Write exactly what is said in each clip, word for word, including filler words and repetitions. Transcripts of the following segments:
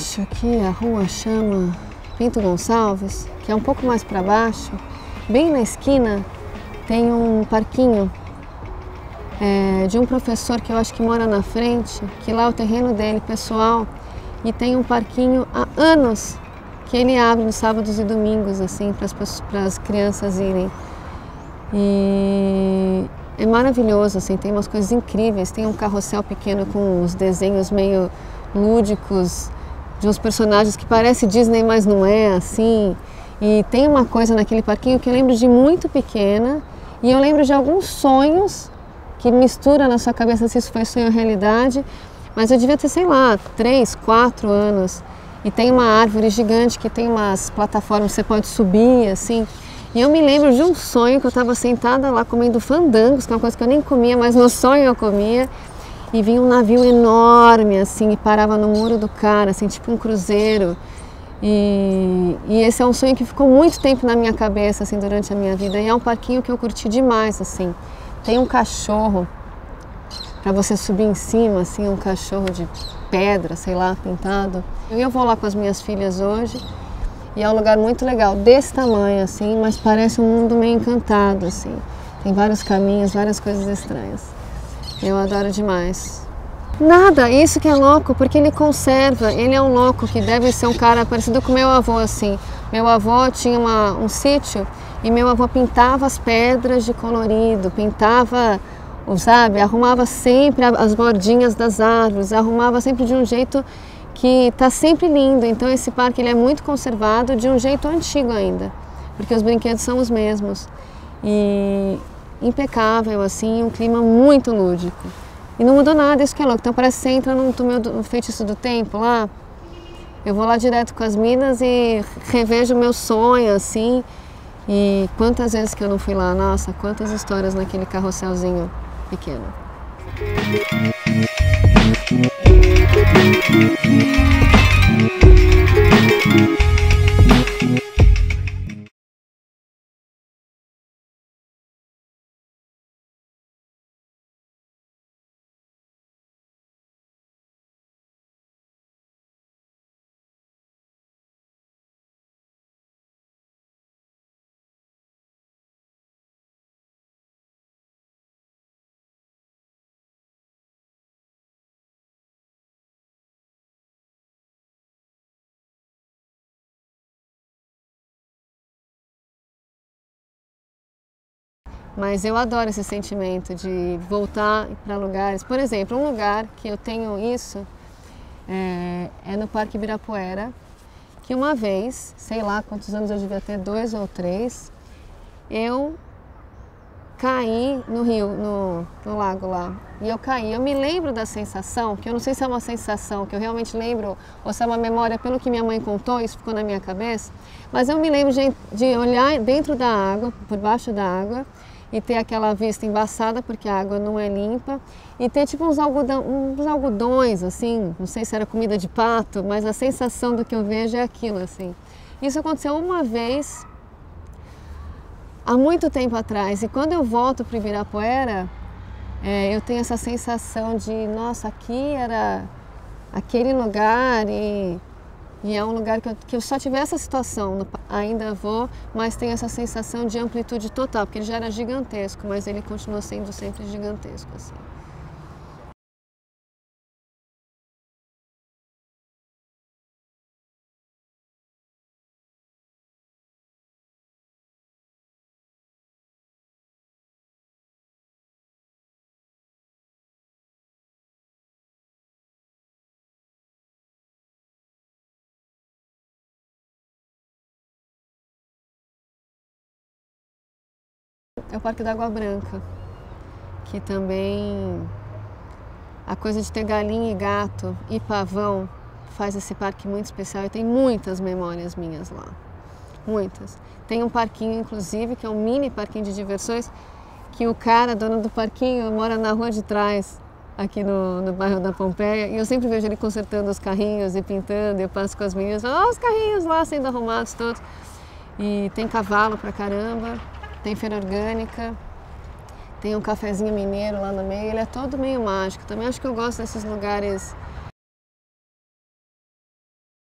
baixo aqui, a rua chama Pinto Gonçalves, que é um pouco mais para baixo, bem na esquina, tem um parquinho é, de um professor que eu acho que mora na frente, que lá é o terreno dele, pessoal, e tem um parquinho há anos que ele abre nos sábados e domingos, assim, para as crianças irem. E é maravilhoso, assim, tem umas coisas incríveis, tem um carrossel pequeno com uns desenhos meio lúdicos, de uns personagens que parece Disney, mas não é, assim. E tem uma coisa naquele parquinho que eu lembro de muito pequena, e eu lembro de alguns sonhos que mistura na sua cabeça se isso foi sonho ou realidade, mas eu devia ter, sei lá, três, quatro anos. E tem uma árvore gigante que tem umas plataformas que você pode subir, assim. E eu me lembro de um sonho que eu estava sentada lá comendo fandangos, que é uma coisa que eu nem comia, mas no sonho eu comia. E vinha um navio enorme, assim, e parava no muro do cara, assim, tipo um cruzeiro. E, e esse é um sonho que ficou muito tempo na minha cabeça, assim, durante a minha vida. E é um parquinho que eu curti demais, assim. Tem um cachorro para você subir em cima, assim, um cachorro de pedra, sei lá, pintado. E eu vou lá com as minhas filhas hoje. E é um lugar muito legal, desse tamanho, assim, mas parece um mundo meio encantado, assim. Tem vários caminhos, várias coisas estranhas. Eu adoro demais. Nada, isso que é louco, porque ele conserva, ele é um louco que deve ser um cara parecido com meu avô, assim. Meu avô tinha uma, um sítio e meu avô pintava as pedras de colorido, pintava, sabe, arrumava sempre as bordinhas das árvores, arrumava sempre de um jeito que está sempre lindo. Então esse parque ele é muito conservado de um jeito antigo ainda, porque os brinquedos são os mesmos. E impecável, assim, um clima muito lúdico. E não mudou nada, isso que é louco. Então parece que você entra no, no Feitiço do Tempo lá. Eu vou lá direto com as minas e revejo o meu sonho, assim. E quantas vezes que eu não fui lá, nossa, quantas histórias naquele carrosselzinho pequeno. Mas eu adoro esse sentimento de voltar para lugares. Por exemplo, um lugar que eu tenho isso é, é no Parque Ibirapuera, que uma vez, sei lá quantos anos eu devia ter, dois ou três, eu caí no rio, no, no lago lá. E eu caí. Eu me lembro da sensação, que eu não sei se é uma sensação que eu realmente lembro, ou se é uma memória pelo que minha mãe contou, isso ficou na minha cabeça, mas eu me lembro de, de olhar dentro da água, por baixo da água, e ter aquela vista embaçada, porque a água não é limpa, e ter tipo uns, algodão, uns algodões, assim, não sei se era comida de pato, mas a sensação do que eu vejo é aquilo, assim. Isso aconteceu uma vez, há muito tempo atrás, e quando eu volto para o Ibirapuera, é, eu tenho essa sensação de, nossa, aqui era aquele lugar e... E é um lugar que eu, que eu só tive essa situação, ainda vou, mas tenho essa sensação de amplitude total, porque ele já era gigantesco, mas ele continua sendo sempre gigantesco, assim. É o Parque da Água Branca, que também a coisa de ter galinha e gato e pavão faz esse parque muito especial e tem muitas memórias minhas lá, muitas. Tem um parquinho, inclusive, que é um mini parquinho de diversões, que o cara, dono do parquinho, mora na rua de trás, aqui no, no bairro da Pompeia, e eu sempre vejo ele consertando os carrinhos e pintando, e eu passo com as meninas e falo, ó, os carrinhos lá sendo arrumados todos. E tem cavalo pra caramba. Tem feira orgânica, tem um cafezinho mineiro lá no meio, ele é todo meio mágico. Também acho que eu gosto desses lugares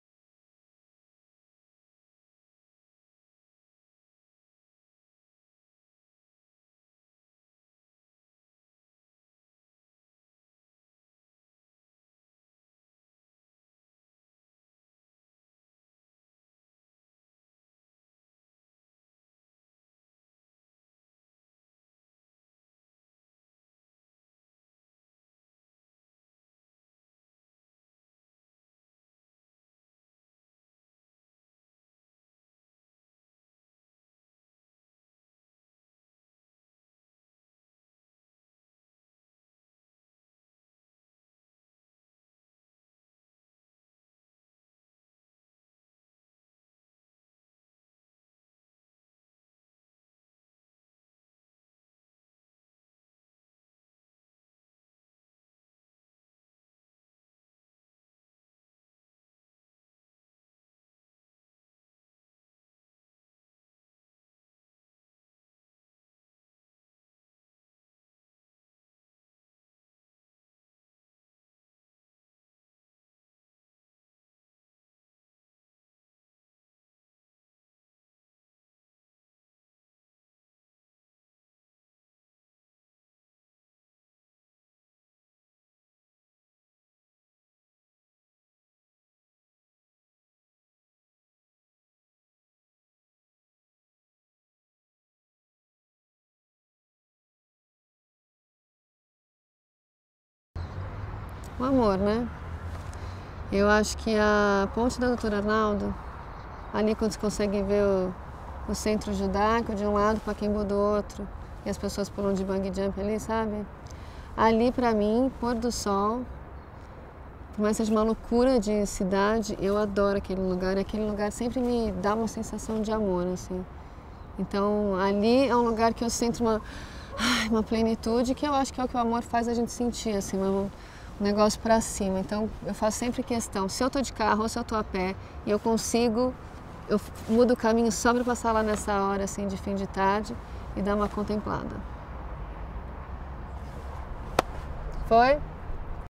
O amor, né? Eu acho que a ponte da doutor Arnaldo, ali quando você consegue ver o, o centro judaico de um lado, Pacaembu do outro, e as pessoas pulam de bungee jump ali, sabe? Ali pra mim, pôr do sol, por mais que seja uma loucura de cidade, eu adoro aquele lugar, e aquele lugar sempre me dá uma sensação de amor, assim. Então ali é um lugar que eu sinto uma, uma plenitude, que eu acho que é o que o amor faz a gente sentir, assim, um negócio pra cima. Então eu faço sempre questão, se eu tô de carro ou se eu tô a pé e eu consigo, eu mudo o caminho só pra passar lá nessa hora, assim, de fim de tarde e dar uma contemplada. Foi?